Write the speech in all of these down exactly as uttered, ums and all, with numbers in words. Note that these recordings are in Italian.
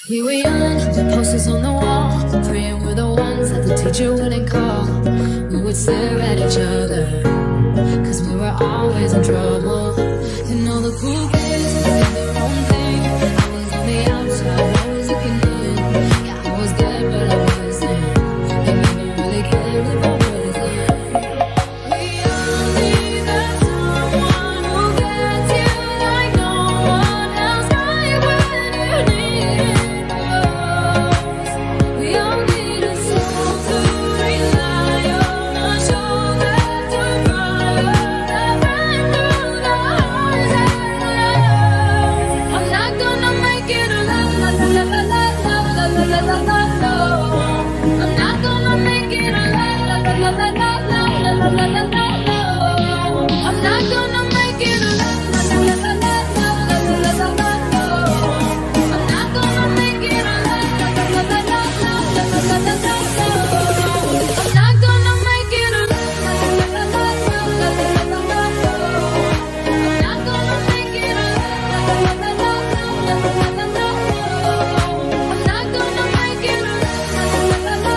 We were young, the posters on the wall, praying we're the ones that the teacher wouldn't call. We would stare at each other, cause we were always in trouble. And all the cool kids did their own thing. I was on the outside, always looking in. Yeah, I was good, but I wasn't. And never really cared if I wasn't. We all need that someone who gets you like no one else, right when you need it most. We all need a soul to rely on, a shoulder to cry on, a friend through the highs and lows. I'm not gonna make it alone, la la la la la la la la la la la. I'm not gonna make it alone, la la la la la la la la la la la. I'm not gonna make it alone, la la la la la la la la la la la. I'm not gonna make it alone, la la la la la la la la la la. I'm not gonna make it alone, la la la la la la la la la la. I'm not gonna make it alone, la la la la la la la la la la. I'm not gonna make it alone, la la la la la la la la la la la. I'm not gonna make it alone, la la la la la la la la la la la.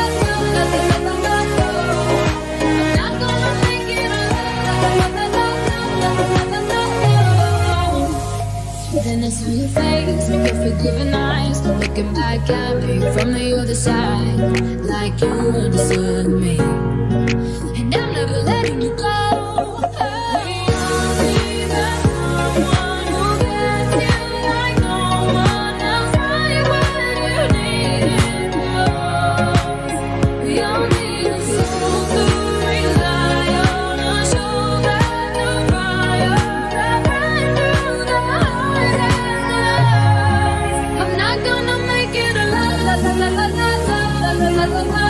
Then I saw your face, your forgiving eyes, looking back at me from the other side, like you understood me. And I'm never letting you go. We all need that someone who gets you like no one else, right when you need it most. We all need a soul to rely on, a shoulder to cry on, a friend through the highs and lows. I'm not gonna make it alone, la la la la la la la la la la.